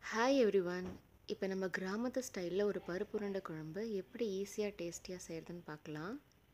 Hi everyone. இப்போ நம்ம கிராமத்து ஸ்டைலில் ஒரு பருப்பு உருண்டை குழம்பு எப்படி ஈஸியாக டேஸ்டியாக செய்கிறதுன்னு பார்க்கலாம்.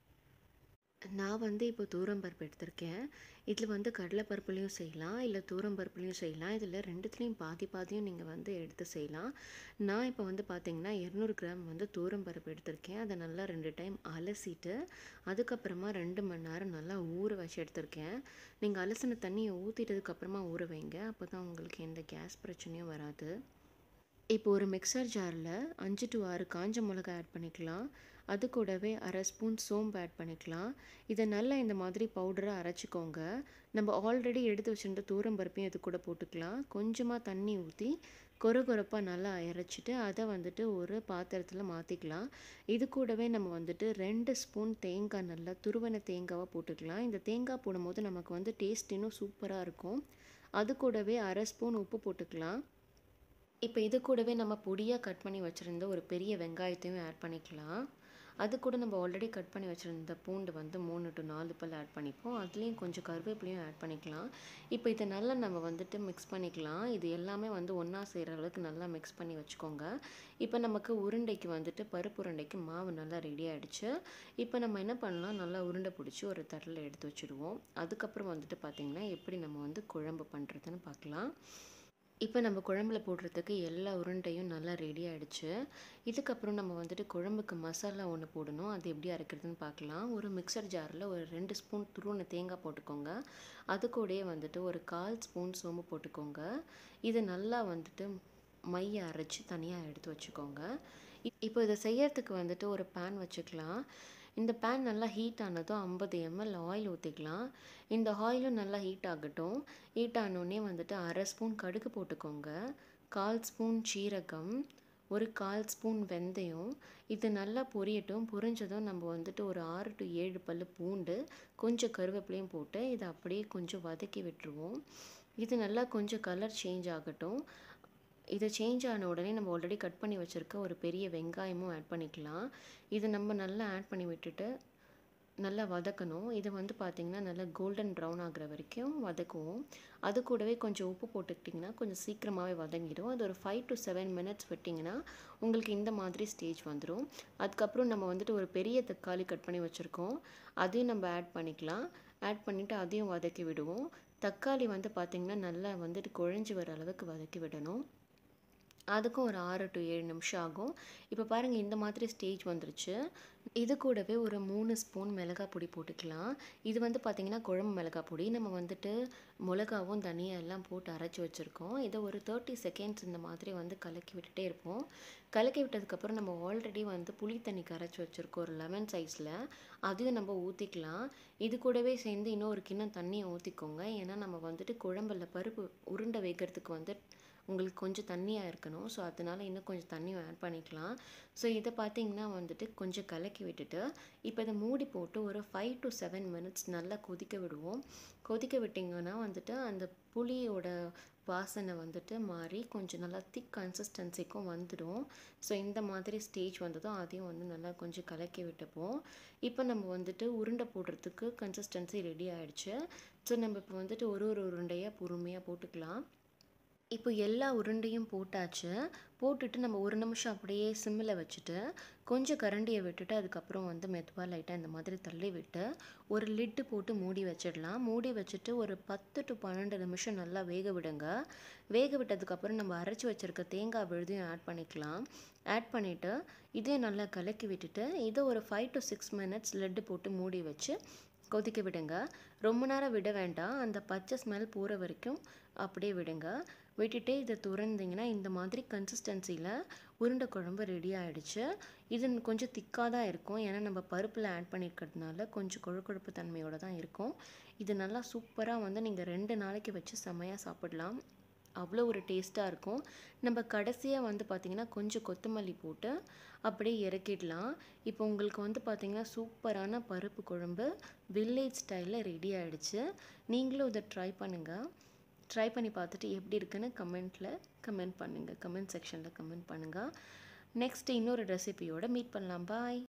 நான் இப்போ தூரம்பருப்பு எடுத்திருக்கேன். இதில் கடலைப்பருப்புலையும் செய்யலாம், இல்லை தூரம்பருப்புலையும் செய்யலாம். இதில் ரெண்டுத்துலேயும் பாதி பாதியும் நீங்கள் எடுத்து செய்யலாம். நான் இப்போ பார்த்தீங்கன்னா 200 கிராம் தூரம்பருப்பு எடுத்திருக்கேன். அதை நல்லா 2 டைம் அலசிட்டு அதுக்கப்புறமா 2 மணி நேரம் நல்லா ஊற வச்சு எடுத்திருக்கேன். நீங்கள் அலசின தண்ணியை ஊற்றிட்டதுக்கப்புறமா ஊற வைங்க. அப்போ தான் உங்களுக்கு எந்த கேஸ் பிரச்சனையும் வராது. இப்போ ஒரு மிக்சர் ஜாரில் 5 to 6 காஞ்ச மிளகா ஆட் பண்ணிக்கலாம். அது கூடவே அரை ஸ்பூன் சோம்பு ஆட் பண்ணிக்கலாம். இதை நல்லா இந்த மாதிரி பவுடராக அரைச்சிக்கோங்க. நம்ம ஆல்ரெடி எடுத்து வச்சுருந்த தூரம்பருப்பையும் இது கூட போட்டுக்கலாம். கொஞ்சமாக தண்ணி ஊற்றி கொரகொரப்பாக நல்லா அரைச்சிட்டு அதை ஒரு பாத்திரத்தில் மாற்றிக்கலாம். இது கூடவே நம்ம 2 ஸ்பூன் தேங்காய், நல்லா துருவன தேங்காவை போட்டுக்கலாம். இந்த தேங்காய் போடும்போது நமக்கு டேஸ்ட் இன்னும் சூப்பராக இருக்கும். அது கூடவே அரை ஸ்பூன் உப்பு போட்டுக்கலாம். இப்போ இது கூடவே நம்ம பொடியாக கட் பண்ணி வச்சுருந்த ஒரு பெரிய வெங்காயத்தையும் ஆட் பண்ணிக்கலாம். அது கூட நம்ம ஆல்ரெடி கட் பண்ணி வச்சுருந்த பூண்டு 3 to 4 பல் ஆட் பண்ணிப்போம். அதுலேயும் கொஞ்சம் கருவேப்பிலையும் ஆட் பண்ணிக்கலாம். இப்போ இதை நல்லா நம்ம மிக்ஸ் பண்ணிக்கலாம். இது எல்லாமே ஒன்றா செய்கிற அளவுக்கு நல்லா மிக்ஸ் பண்ணி வச்சுக்கோங்க. இப்போ நமக்கு உருண்டைக்கு பருப்பு உருண்டைக்கு மாவு நல்லா ரெடி ஆகிடுச்சு. இப்போ நம்ம என்ன பண்ணலாம், நல்லா உருண்டை பிடிச்சி ஒரு தட்டில் எடுத்து வச்சுடுவோம். அதுக்கப்புறம் பார்த்திங்கன்னா எப்படி நம்ம குழம்பு பண்ணுறதுன்னு பார்க்கலாம். இப்போ நம்ம குழம்புல போடுறதுக்கு எல்லா உருண்டையும் நல்லா ரெடி ஆகிடுச்சு. இதுக்கப்புறம் நம்ம குழம்புக்கு மசாலா ஒன்று போடணும். அது எப்படி அரைக்கிறதுன்னு பார்க்கலாம். ஒரு மிக்சர் ஜாரில் ஒரு 2 ஸ்பூன் துருவன தேங்காய் போட்டுக்கோங்க. அது கூடயே ஒரு 1/4 ஸ்பூன் சோம்பு போட்டுக்கோங்க. இது நல்லா மையை அரைச்சி தனியாக எடுத்து வச்சுக்கோங்க. இப்போ இதை செய்யறதுக்கு ஒரு பேன் வச்சுக்கலாம். இந்த பேன் நல்லா ஹீட் ஆனதும் 50 ml ஆயில் ஊற்றிக்கலாம். இந்த ஆயிலும் நல்லா ஹீட் ஆகட்டும். ஹீட் ஆனோடனே அரை ஸ்பூன் கடுகு போட்டுக்கோங்க. 1/4 ஸ்பூன் சீரகம், ஒரு 1/4 ஸ்பூன் வெந்தயம். இது நல்லா பொரியட்டும். பொரிஞ்சதும் நம்ம ஒரு 6 to 7 பல் பூண்டு, கொஞ்சம் கருவேப்பிலையும் போட்டு இதை அப்படியே கொஞ்சம் வதக்கி விட்டுருவோம். இது நல்லா கொஞ்சம் கலர் சேஞ்ச் ஆகட்டும். இது சேஞ்ச் ஆன உடனே நம்ம ஆல்ரெடி கட் பண்ணி வச்சுருக்க ஒரு பெரிய வெங்காயமும் ஆட் பண்ணிக்கலாம். இது நம்ம நல்லா ஆட் பண்ணி விட்டுட்டு நல்லா வதக்கணும். இது பார்த்திங்கன்னா நல்லா கோல்டன் ப்ரௌன் ஆகிற வரைக்கும் வதக்குவோம். அது கூடவே கொஞ்சம் உப்பு போட்டுக்கிட்டிங்கன்னா கொஞ்சம் சீக்கிரமாகவே வதங்கிடும். அது ஒரு 5 to 7 minutes விட்டிங்கன்னா உங்களுக்கு இந்த மாதிரி ஸ்டேஜ் வந்துடும். அதுக்கப்புறம் நம்ம ஒரு பெரிய தக்காளி கட் பண்ணி வச்சுருக்கோம். அதையும் நம்ம ஆட் பண்ணிக்கலாம். ஆட் பண்ணிவிட்டு அதையும் வதக்கி விடுவோம். தக்காளி பார்த்திங்கன்னா நல்லா குழஞ்சி வர அளவுக்கு வதக்கி விடணும். அதுக்கும் ஒரு 6 to 7 நிமிஷம் ஆகும். இப்போ பாருங்கள், இந்த மாதிரி ஸ்டேஜ் வந்துருச்சு. இது கூடவே ஒரு 3 ஸ்பூன் மிளகாய் பொடி போட்டுக்கலாம். இது பார்த்திங்கன்னா குழம்பு மிளகாய் பொடி. நம்ம மிளகாவும் தனியாக எல்லாம் போட்டு அரைச்சி வச்சுருக்கோம். இதை ஒரு 30 செகண்ட்ஸ் இந்த மாதிரி கலக்கி விட்டுட்டே இருப்போம். கலக்கி விட்டதுக்கப்புறம் நம்ம ஆல்ரெடி புளி தண்ணி கரைச்சி வச்சுருக்கோம் ஒரு லெமன் சைஸில். அதையும் நம்ம ஊற்றிக்கலாம். இது கூடவே சேர்ந்து இன்னும் ஒரு கிண்ணம் தண்ணியை ஊற்றிக்கோங்க. ஏன்னா நம்ம குழம்பில் பருப்பு உருண்டை வைக்கிறதுக்கு உங்களுக்கு கொஞ்சம் தண்ணியாக இருக்கணும். ஸோ அதனால் இன்னும் கொஞ்சம் தண்ணியும் ஆட் பண்ணிக்கலாம். ஸோ இதை பார்த்திங்கன்னா கொஞ்சம் கலக்கி விட்டுட்டு இப்போ இதை மூடி போட்டு ஒரு 5 to 7 minutes நல்லா கொதிக்க விடுவோம். கொதிக்க விட்டிங்கன்னா அந்த புளியோட வாசனை மாறி கொஞ்சம் நல்லா திக் கன்சிஸ்டன்சிக்கும் வந்துடும். ஸோ இந்த மாதிரி ஸ்டேஜ் வந்ததும் அதையும் நல்லா கொஞ்சம் கலக்கி விட்டுப்போம். இப்போ நம்ம உருண்டை போடுறதுக்கு கன்சிஸ்டன்சி ரெடி ஆகிடுச்சு. ஸோ நம்ம இப்போ ஒரு உருண்டையாக பொறுமையாக போட்டுக்கலாம். இப்போ எல்லா உருண்டையும் போட்டாச்சு. போட்டுட்டு நம்ம 1 நிமிஷம் அப்படியே சிம்மில் வச்சுட்டு கொஞ்சம் கரண்டியை விட்டுட்டு அதுக்கப்புறம் மெதுவாக லைட்டாக இந்த மாதிரி தள்ளி விட்டு ஒரு லிட்டு போட்டு மூடி வச்சிடலாம். மூடி வச்சுட்டு ஒரு 10 to 12 நிமிஷம் நல்லா வேக விடுங்க. வேக விட்டதுக்கப்புறம் நம்ம அரைச்சி வச்சுருக்க தேங்காய் விழுதையும் ஆட் பண்ணிக்கலாம். ஆட் பண்ணிவிட்டு இதையும் நல்லா கலக்கி விட்டுட்டு இதை ஒரு 5 to 6 minutes லிட்டு போட்டு மூடி வச்சு கொதிக்க விடுங்க. ரொம்ப நேரம் விட வேண்டாம். அந்த பச்சை ஸ்மெல் போகிற வரைக்கும் அப்படியே விடுங்க. விட்டுட்டு இதை துறந்தீங்கன்னா இந்த மாதிரி கன்சிஸ்டன்சியில் உருண்டை குழம்பு ரெடி ஆகிடுச்சு. இது கொஞ்சம் திக்காக தான் இருக்கும். ஏன்னா நம்ம பருப்பில் ஆட் பண்ணியிருக்கிறதுனால கொஞ்சம் கொழுப்பு தன்மையோடு தான் இருக்கும். இது நல்லா சூப்பராக நீங்கள் 2 நாளைக்கு வச்சு செம்மையாக சாப்பிடலாம். அவ்வளோ ஒரு டேஸ்ட்டாக இருக்கும். நம்ம கடைசியாக பார்த்திங்கன்னா கொஞ்சம் கொத்தமல்லி போட்டு அப்படியே இறக்கிடலாம். இப்போ உங்களுக்கு பார்த்திங்கன்னா சூப்பரான பருப்பு குழம்பு வில்லேஜ் ஸ்டைலில் ரெடி ஆகிடுச்சு. நீங்களும் இதை ட்ரை பண்ணுங்கள். ட்ரை பண்ணி பார்த்துட்டு எப்படி இருக்குன்னு கமெண்ட் பண்ணுங்கள். கமெண்ட் செக்ஷனில் கமெண்ட் பண்ணுங்கள். நெக்ஸ்ட் இன்னொரு ரெசிபியோடு மீட் பண்ணலாம். பாய்.